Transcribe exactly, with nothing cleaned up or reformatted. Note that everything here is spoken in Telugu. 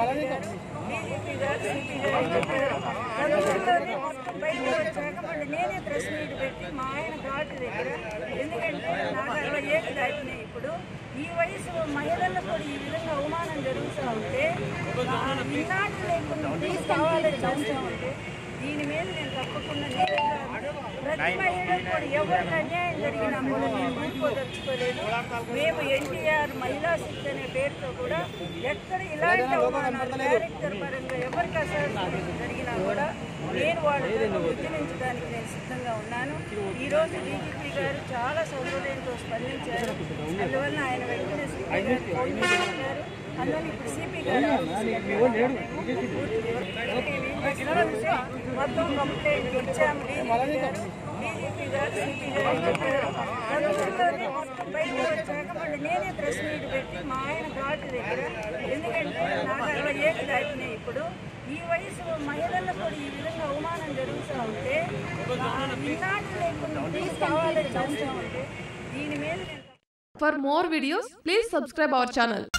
బీజేపీ గారు సిపి గారు చెప్పారు. అందులోనే మొత్తం బయటకు వచ్చాక మళ్ళీ నేనే ప్రెస్ మీట్ పెట్టి మా ఆయన ఘాటు దగ్గర, ఎందుకంటే నాకు అరవై ఏళ్ళు దాటినాయి. ఇప్పుడు ఈ వయసు మహిళలకు కూడా ఈ విధంగా అవమానం జరుగుతూ ఉంటే ఇన్నాళ్ళు లేకుండా తీసుకోవాలని చూస్తూ ఉంటే దీని మీద నేను తప్పకుండా ప్రతి మహిళకు కూడా ఎవరికి అన్యాయం జరిగినా కూడా నేను ఊరుకోదలుచుకోలేదు. మేము ఎన్టీఆర్ మహిళా శక్తి అనే పేరుతో కూడా ఎక్కడ ఇలాంటి అవమానాలు క్యారెక్టర్ పరంగా ఎవరికి అసలు జరిగినా కూడా నేను వాళ్ళని ఉద్యమించడానికి నేను సిద్ధంగా ఉన్నాను. ఈరోజు డీజీపీ గారు చాలా సౌకర్యంతో స్పందించారు. అందువల్ల ఆయన వెంటనే సిపి గారు ఫోన్ చేశారు. అందువల్ల ఇప్పుడు సిపి గారు మొత్తం కంప్లైంట్ ఇచ్చాము. డీజీపీ గారు సిపి గారు చెప్పారు. అందులోనే మొత్తం బయటకు వచ్చాక మళ్ళీ నేనే ప్రెస్ మీట్ పెట్టి మా ఆయన ఘాటు దగ్గర, ఎందుకంటే నాకు అరవై ఏళ్ళు దాటినాయి. ఇప్పుడు ఈ వయసు మహిళలకు కూడా ఈ విధంగా అవమానం జరుగుతూ ఉంటే ఇన్నాళ్ళు లేకుండా తీసుకోవాలని చూస్తూ ఉంటే దీని మీద. For more videos, please subscribe our channel.